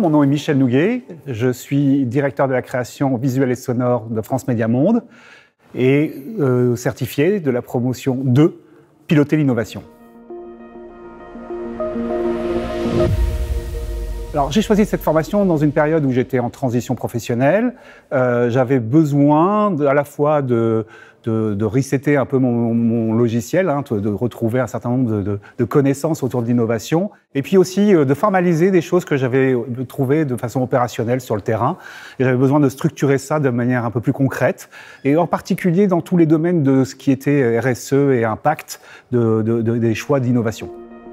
mon nom est Michel Nouguet, je suis directeur de la création visuelle et sonore de France Médias Monde et certifié de la promotion de piloter l'innovation. Alors, j'ai choisi cette formation dans une période où j'étais en transition professionnelle. J'avais besoin à la fois de resetter un peu mon logiciel, de retrouver un certain nombre de connaissances autour de l'innovation, et puis aussi de formaliser des choses que j'avais trouvées de façon opérationnelle sur le terrain. Et j'avais besoin de structurer ça de manière un peu plus concrète, et en particulier dans tous les domaines de ce qui était RSE et impact des choix d'innovation.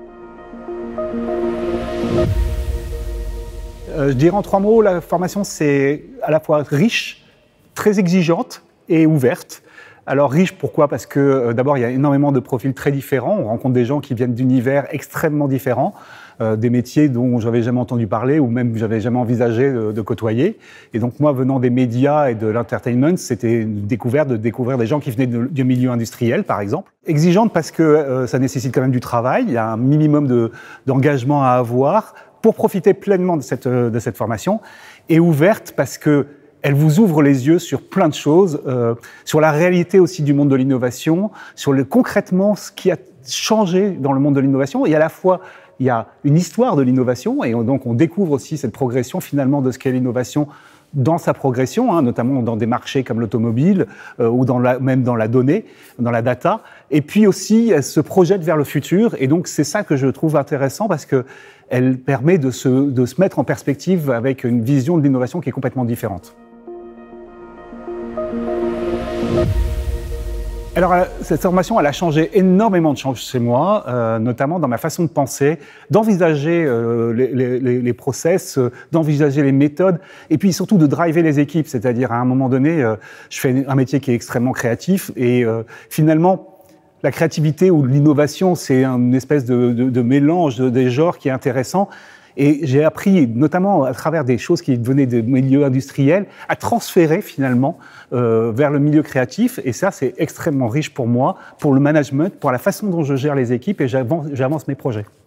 Je dirais en 3 mots, la formation c'est à la fois riche, très exigeante et ouverte. Alors riche, pourquoi? Parce que d'abord il y a énormément de profils très différents, on rencontre des gens qui viennent d'univers extrêmement différents, des métiers dont j'avais jamais entendu parler ou même j'avais jamais envisagé de côtoyer. Et donc moi, venant des médias et de l'entertainment, c'était une découverte de découvrir des gens qui venaient du milieu industriel, par exemple. Exigeante parce que ça nécessite quand même du travail, il y a un minimum d'engagement à avoir pour profiter pleinement de cette formation, et ouverte parce que elle vous ouvre les yeux sur plein de choses, sur la réalité aussi du monde de l'innovation, sur concrètement ce qui a changé dans le monde de l'innovation. Et à la fois, il y a une histoire de l'innovation, et donc on découvre aussi cette progression finalement de ce qu'est l'innovation dans sa progression, notamment dans des marchés comme l'automobile ou même dans la donnée, dans la data. Et puis aussi, elle se projette vers le futur. Et donc, c'est ça que je trouve intéressant parce que elle permet de se mettre en perspective avec une vision de l'innovation qui est complètement différente. Alors, cette formation, elle a changé énormément de choses chez moi, notamment dans ma façon de penser, d'envisager les process, d'envisager les méthodes, et puis surtout de driver les équipes. C'est-à-dire, à un moment donné, je fais un métier qui est extrêmement créatif, et finalement, la créativité ou l'innovation, c'est une espèce de mélange des genres qui est intéressant. Et j'ai appris, notamment à travers des choses qui venaient des milieux industriels, à transférer finalement vers le milieu créatif. Et ça, c'est extrêmement riche pour moi, pour le management, pour la façon dont je gère les équipes et j'avance mes projets.